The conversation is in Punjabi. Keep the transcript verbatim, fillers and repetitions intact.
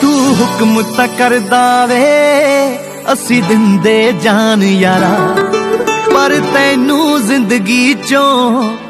तू हुक्म ता करदा वे असी दिंदे जान यारा, पर तैनू जिंदगी चों